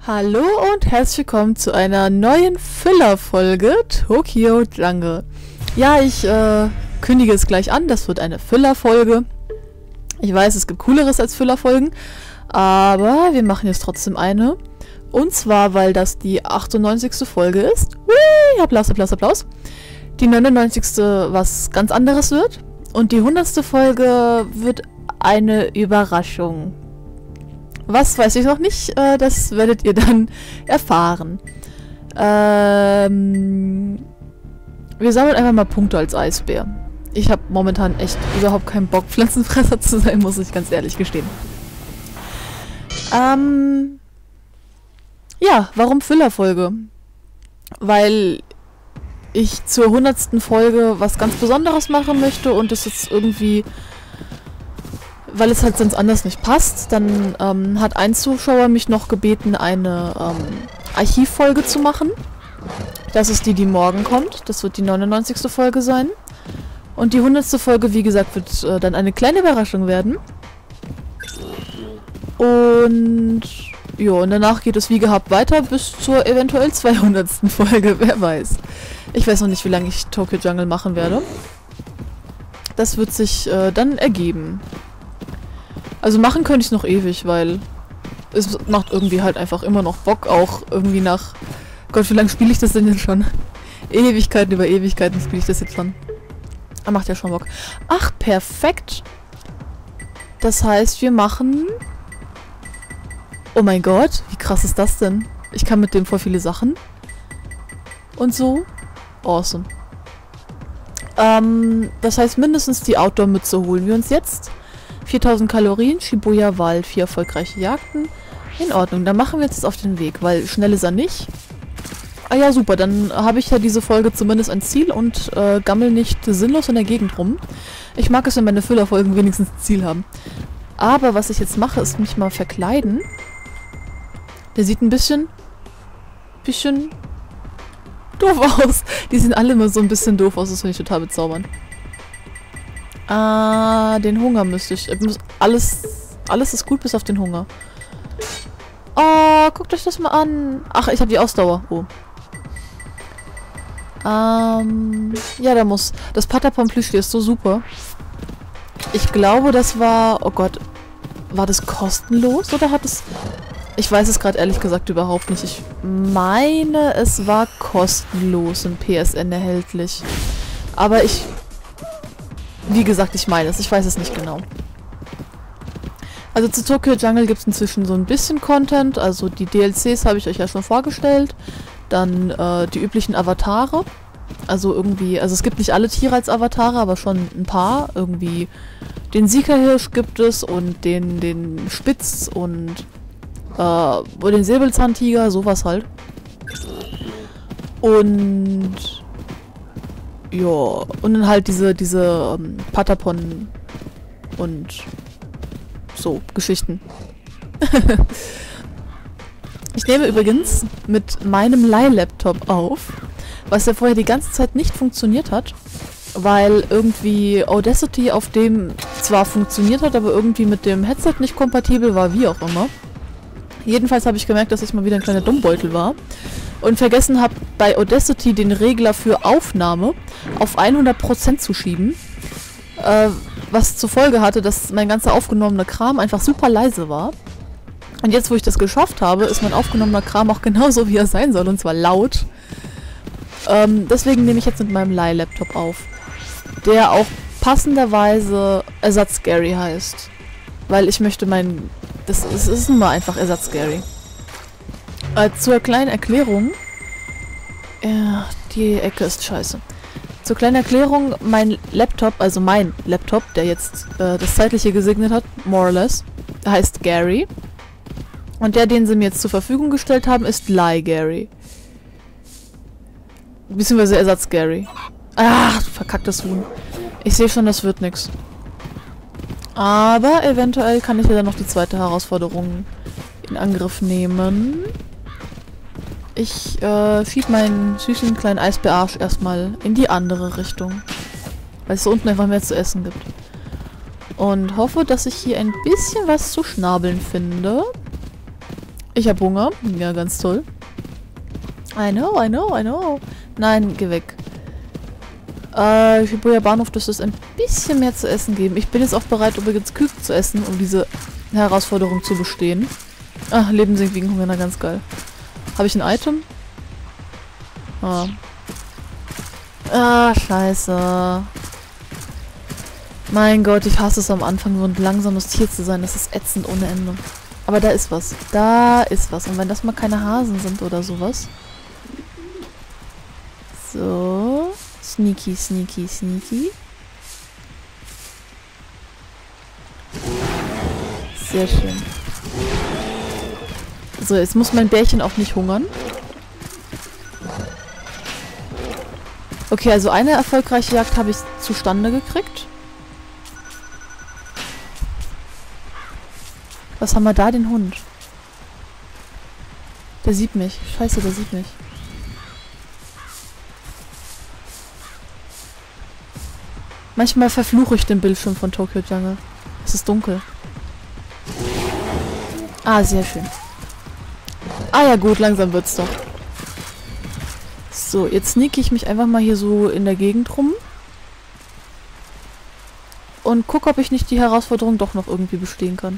Hallo und herzlich willkommen zu einer neuen Füllerfolge Tokyo Jungle. Ja, ich kündige es gleich an, das wird eine Füllerfolge. Ich weiß, es gibt Cooleres als Füllerfolgen, aber wir machen jetzt trotzdem eine. Und zwar, weil das die 98. Folge ist. Hui, Applaus, Applaus, Applaus. Die 99. was ganz anderes wird. Und die 100. Folge wird eine Überraschung. Was weiß ich noch nicht, das werdet ihr dann erfahren. Wir sammeln einfach mal Punkte als Eisbär. Ich habe momentan echt überhaupt keinen Bock, Pflanzenfresser zu sein, muss ich ganz ehrlich gestehen. Ja, warum Füllerfolge? Weil ich zur 100. Folge was ganz Besonderes machen möchte und es jetzt irgendwie... Weil es halt sonst anders nicht passt, dann hat ein Zuschauer mich noch gebeten, eine Archivfolge zu machen. Das ist die, die morgen kommt. Das wird die 99. Folge sein. Und die 100. Folge, wie gesagt, wird dann eine kleine Überraschung werden. Und ja, und danach geht es wie gehabt weiter bis zur eventuell 200. Folge, wer weiß. Ich weiß noch nicht, wie lange ich Tokyo Jungle machen werde. Das wird sich dann ergeben. Also machen könnte ich es noch ewig, weil es macht irgendwie halt einfach immer noch Bock, auch irgendwie nach... Gott, wie lange spiele ich das denn jetzt schon? Ewigkeiten über Ewigkeiten spiele ich das jetzt schon. Macht ja schon Bock. Ach, perfekt. Das heißt, wir machen... Oh mein Gott, wie krass ist das denn? Ich kann mit dem voll viele Sachen. Und so. Awesome. Das heißt, mindestens die Outdoor-Mütze holen wir uns jetzt. 4000 Kalorien, Shibuya Wald, 4 erfolgreiche Jagden. In Ordnung, dann machen wir jetzt auf den Weg, weil schnell ist er nicht. Ah ja, super, dann habe ich ja diese Folge zumindest ein Ziel und gammel nicht sinnlos in der Gegend rum. Ich mag es, wenn meine Füllerfolgen wenigstens ein Ziel haben. Aber was ich jetzt mache, ist mich mal verkleiden. Der sieht ein bisschen doof aus. Die sehen alle immer so ein bisschen doof aus, das finde ich total bezaubernd. Den Hunger müsste ich... Alles ist gut, bis auf den Hunger. Oh, guckt euch das mal an. Ach, ich habe die Ausdauer. Oh. Ja, da muss... Das Patapon-Plüschtier ist so super. Ich glaube, das war... Oh Gott. War das kostenlos oder hat es... Ich weiß es gerade ehrlich gesagt überhaupt nicht. Ich meine, es war kostenlos im PSN erhältlich. Aber ich... Wie gesagt, ich meine es. Ich weiß es nicht genau. Also zu Tokyo Jungle gibt es inzwischen so ein bisschen Content. Also die DLCs habe ich euch ja schon vorgestellt. Dann die üblichen Avatare. Also irgendwie, also es gibt nicht alle Tiere als Avatare, aber schon ein paar. Irgendwie den Siegerhirsch gibt es und den Spitz und den Säbelzahntiger, sowas halt. Und... Ja, und dann halt diese Patapon und so Geschichten. Ich nehme übrigens mit meinem Leihlaptop auf, was ja vorher die ganze Zeit nicht funktioniert hat, weil irgendwie Audacity auf dem zwar funktioniert hat, aber irgendwie mit dem Headset nicht kompatibel war, wie auch immer. Jedenfalls habe ich gemerkt, dass ich mal wieder ein kleiner Dummbeutel war. Und vergessen habe, bei Audacity den Regler für Aufnahme auf 100% zu schieben. Was zur Folge hatte, dass mein ganzer aufgenommener Kram einfach super leise war. Und jetzt, wo ich das geschafft habe, ist mein aufgenommener Kram auch genauso, wie er sein soll, und zwar laut. Deswegen nehme ich jetzt mit meinem Leihlaptop auf. Der auch passenderweise Ersatz-Gary heißt. Weil ich möchte das ist nun mal einfach Ersatz-Gary. Zur kleinen Erklärung. Ja, die Ecke ist scheiße. Zur kleinen Erklärung, mein Laptop, der jetzt das Zeitliche gesegnet hat, more or less, heißt Gary. Und der, den sie mir jetzt zur Verfügung gestellt haben, ist Gary. Beziehungsweise Ersatz Gary. Ach, verkacktes Huhn. Ich sehe schon, das wird nix. Aber eventuell kann ich ja dann noch die zweite Herausforderung in Angriff nehmen. Ich schiebe meinen süßen kleinen Eisbärarsch erstmal in die andere Richtung. Weil es so unten einfach mehr zu essen gibt. Und hoffe, dass ich hier ein bisschen was zu schnabeln finde. Ich hab Hunger. Ja, ganz toll. I know, I know, I know. Nein, geh weg. Shibuya Bahnhof dürfte es ein bisschen mehr zu essen geben. Ich bin jetzt auch bereit, übrigens Küken zu essen, um diese Herausforderung zu bestehen. Ach, Leben sinkt wegen Hunger, na ganz geil. Habe ich ein Item? Ah. Ah, scheiße. Mein Gott, ich hasse es am Anfang, so ein langsames Tier zu sein. Das ist ätzend ohne Ende. Aber da ist was. Da ist was. Und wenn das mal keine Hasen sind oder sowas. So. Sneaky, sneaky, sneaky. Sehr schön. So, jetzt muss mein Bärchen auch nicht hungern. Okay, also eine erfolgreiche Jagd habe ich zustande gekriegt. Was haben wir da? Den Hund. Der sieht mich. Scheiße, der sieht mich. Manchmal verfluche ich den Bildschirm von Tokyo Jungle. Es ist dunkel. Ah, sehr schön. Ah ja gut, langsam wird's doch. So, jetzt sneake ich mich einfach mal hier so in der Gegend rum. Und gucke, ob ich nicht die Herausforderung doch noch irgendwie bestehen kann.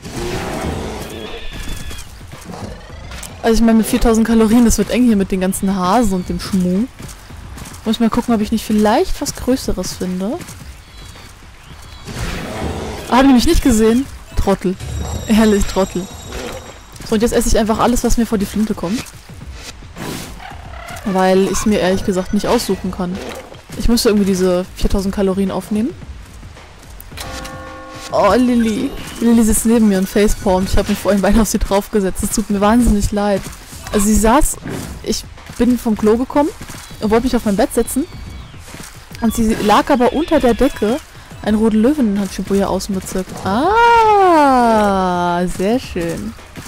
Also ich meine, mit 4000 Kalorien, das wird eng hier mit den ganzen Hasen und dem Schmuh. Muss ich mal gucken, ob ich nicht vielleicht was Größeres finde. Ah, habe ich mich nicht gesehen? Trottel. Ehrlich, Trottel. So, und jetzt esse ich einfach alles, was mir vor die Flinte kommt. Weil ich es mir ehrlich gesagt nicht aussuchen kann. Ich müsste irgendwie diese 4000 Kalorien aufnehmen. Oh, Lilly. Lilly sitzt neben mir und facepalmt. Ich habe mich vorhin beinahe auf sie draufgesetzt. Es tut mir wahnsinnig leid. Also sie saß... Ich bin vom Klo gekommen und wollte mich auf mein Bett setzen. Und sie lag aber unter der Decke. Ein roter Löwen hat Shibuya Außenbezirk. Ah, sehr schön.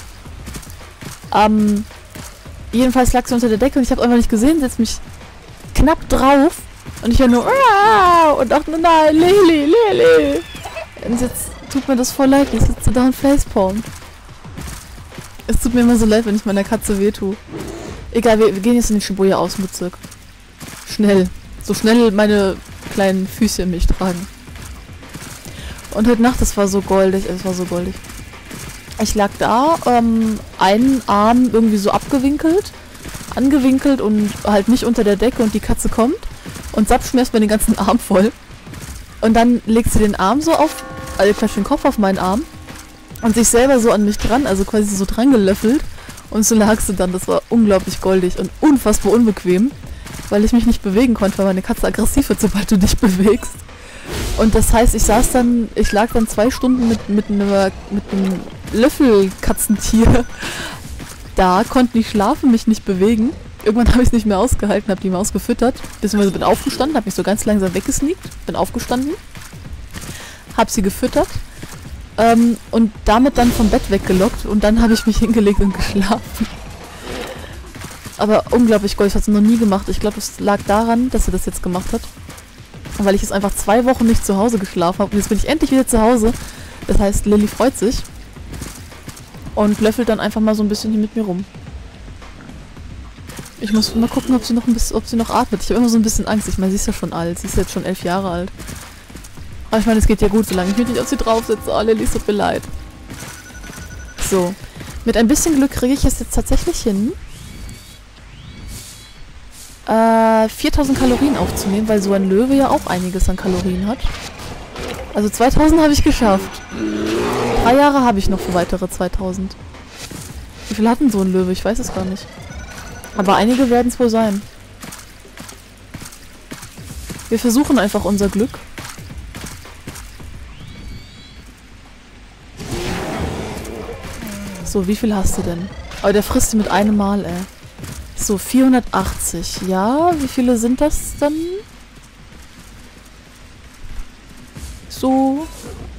Jedenfalls lag sie unter der Decke und ich habe einfach nicht gesehen, setzt mich knapp drauf. Und ich höre nur und dachte, nein, Lilly, Lilly. Und jetzt tut mir das voll leid, ich sitze da und facepalmt. Es tut mir immer so leid, wenn ich meiner Katze wehtue. Egal, wir gehen jetzt in den Shibuya Außenbezirk. Schnell. So schnell meine kleinen Füßchen mich tragen. Und heute Nacht, es war so goldig, es war so goldig. Ich lag da, einen Arm irgendwie so angewinkelt und halt nicht unter der Decke und die Katze kommt und zapft mir erstmal den ganzen Arm voll. Und dann legt sie den Arm so auf, also quasi den Kopf auf meinen Arm und sich selber so an mich dran, also quasi so dran gelöffelt. Und so lag sie dann, das war unglaublich goldig und unfassbar unbequem, weil ich mich nicht bewegen konnte, weil meine Katze aggressiv wird, sobald du dich bewegst. Und das heißt, ich lag dann 2 Stunden mit einem Löffelkatzentier da, konnte nicht schlafen, mich nicht bewegen. Irgendwann habe ich es nicht mehr ausgehalten, habe die Maus gefüttert, beziehungsweise bin aufgestanden, habe mich so ganz langsam weggesneakt, bin aufgestanden, habe sie gefüttert und damit dann vom Bett weggelockt und dann habe ich mich hingelegt und geschlafen. Aber unglaublich goldig, das hat sie noch nie gemacht. Ich glaube, es lag daran, dass sie das jetzt gemacht hat. Weil ich jetzt einfach 2 Wochen nicht zu Hause geschlafen habe. Und jetzt bin ich endlich wieder zu Hause. Das heißt, Lilly freut sich. Und löffelt dann einfach mal so ein bisschen hier mit mir rum. Ich muss mal gucken, ob sie noch atmet. Ich habe immer so ein bisschen Angst. Ich meine, sie ist ja schon alt. Sie ist jetzt schon 11 Jahre alt. Aber ich meine, es geht ja gut, solange ich mich nicht auf sie draufsetze. Oh, Lilly, es tut mir leid. So. Mit ein bisschen Glück kriege ich es jetzt tatsächlich hin, 4000 Kalorien aufzunehmen, weil so ein Löwe ja auch einiges an Kalorien hat. Also 2000 habe ich geschafft. 3 Jahre habe ich noch für weitere 2000. Wie viel hat denn so ein Löwe? Ich weiß es gar nicht. Aber einige werden es wohl sein. Wir versuchen einfach unser Glück. So, wie viel hast du denn? Aber der frisst sie mit einem Mal, ey. So, 480. Ja, wie viele sind das dann? So.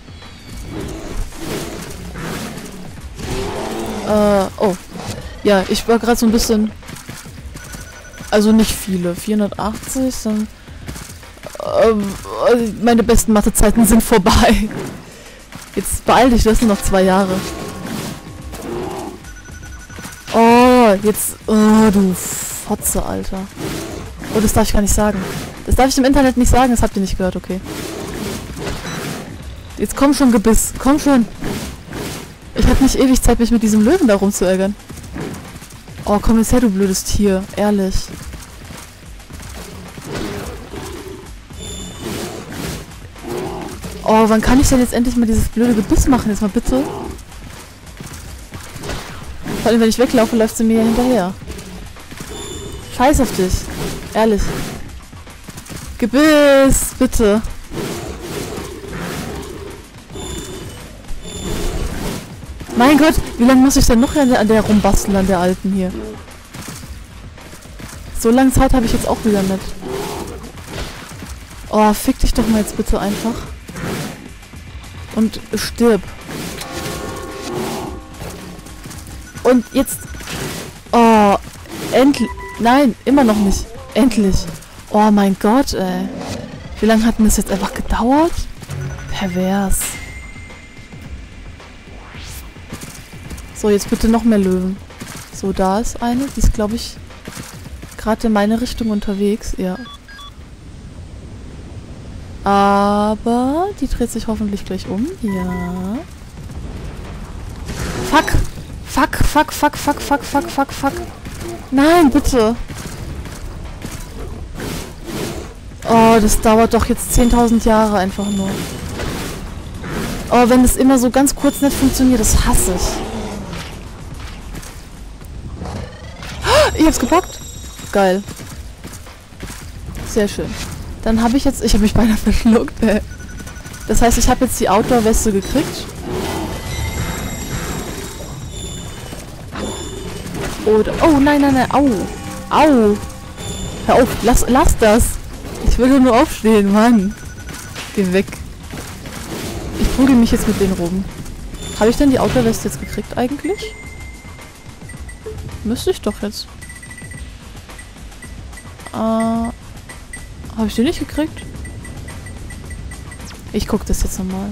Oh. Ja, ich war gerade so ein bisschen... Also nicht viele. 480 sind... meine besten Mathezeiten sind vorbei. Jetzt beeil dich, das sind noch 2 Jahre. egal. Jetzt... Oh, du Fotze, Alter. Oh, das darf ich gar nicht sagen. Das darf ich im Internet nicht sagen, das habt ihr nicht gehört, okay. Jetzt komm schon, Gebiss. Komm schon. Ich hab nicht ewig Zeit, mich mit diesem Löwen da rumzuärgern. Oh, komm jetzt her, du blödes Tier. Ehrlich. Oh, wann kann ich denn jetzt endlich mal dieses blöde Gebiss machen? Jetzt mal bitte. Vor allem, wenn ich weglaufe, läuft sie mir hinterher. Scheiß auf dich. Ehrlich. Gebiss, bitte. Mein Gott, wie lange muss ich denn noch an der rumbasteln, an der alten hier? So lange Zeit habe ich jetzt auch wieder nicht. Oh, fick dich doch mal jetzt bitte einfach. Und stirb. Und jetzt... Oh, endlich... Nein, immer noch nicht. Endlich. Oh mein Gott, ey. Wie lange hat denn das jetzt einfach gedauert? Pervers. So, jetzt bitte noch mehr Löwen. So, da ist eine. Die ist, glaube ich, gerade in meine Richtung unterwegs. Ja. Aber die dreht sich hoffentlich gleich um. Ja. Fuck. Fuck, fuck, fuck, fuck, fuck, fuck, fuck, fuck. Nein, bitte. Oh, das dauert doch jetzt 10.000 Jahre einfach nur. Oh, wenn das immer so ganz kurz nicht funktioniert, das hasse ich. Ich hab's gepackt. Geil. Sehr schön. Dann habe ich jetzt... Ich habe mich beinahe verschluckt, ey. Das heißt, ich habe jetzt die Outdoor-Weste gekriegt. Oder... Oh, nein, nein, nein. Au. Au. Hör auf. Lass das. Ich will nur aufstehen, Mann. Geh weg. Ich prügel mich jetzt mit denen rum. Habe ich denn die Outdoor-Weste jetzt gekriegt eigentlich? Müsste ich doch jetzt. Habe ich den nicht gekriegt? Ich gucke das jetzt nochmal.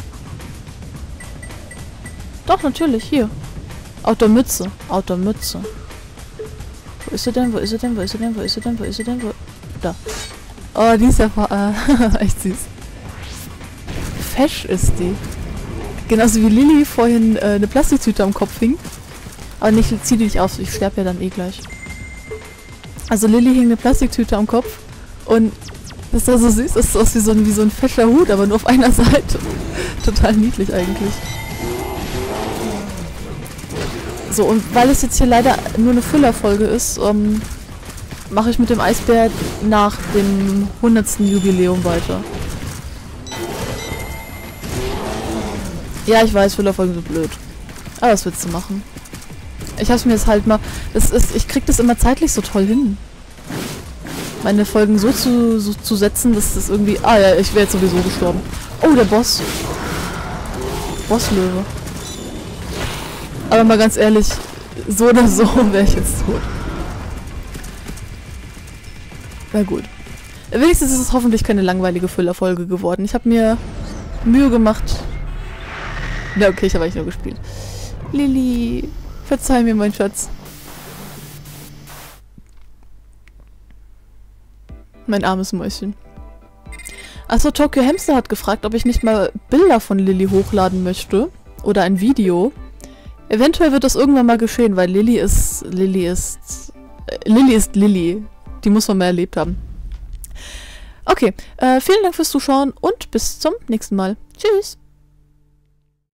Doch, natürlich, hier. Outdoor-Mütze. Outdoor-Mütze. Wo ist sie denn? Wo ist sie denn? Wo ist sie denn? Wo ist sie denn? Wo ist sie denn? Wo... Da. Oh, die ist ja echt süß. Fesch ist die. Genauso wie Lilly vorhin eine Plastiktüte am Kopf hing. Aber nicht, zieh die nicht aus, ich sterbe ja dann eh gleich. Also Lilly hing eine Plastiktüte am Kopf und das sah so süß, das sah aus wie so ein fescher Hut, aber nur auf einer Seite. Total niedlich eigentlich. So, und weil es jetzt hier leider nur eine Füllerfolge ist, mache ich mit dem Eisbär nach dem 100. Jubiläum weiter. Ja, ich weiß, Füllerfolgen sind blöd. Aber was willst du machen? Ich hab's mir jetzt halt mal... ich krieg das immer zeitlich so toll hin. Meine Folgen so zu setzen, dass das irgendwie... Ah ja, ich wäre jetzt sowieso gestorben. Oh, der Boss. Bosslöwe. Aber mal ganz ehrlich, so oder so wäre ich jetzt tot. Na gut. Wenigstens ist es hoffentlich keine langweilige Füllerfolge geworden. Ich habe mir Mühe gemacht. Ja, okay, ich habe eigentlich nur gespielt. Lilly, verzeih mir, mein Schatz. Mein armes Mäuschen. Achso, Tokyo Hamster hat gefragt, ob ich nicht mal Bilder von Lilly hochladen möchte. Oder ein Video. Eventuell wird das irgendwann mal geschehen, weil Lilly ist Lilly. Die muss man mal erlebt haben. Okay, vielen Dank fürs Zuschauen und bis zum nächsten Mal. Tschüss!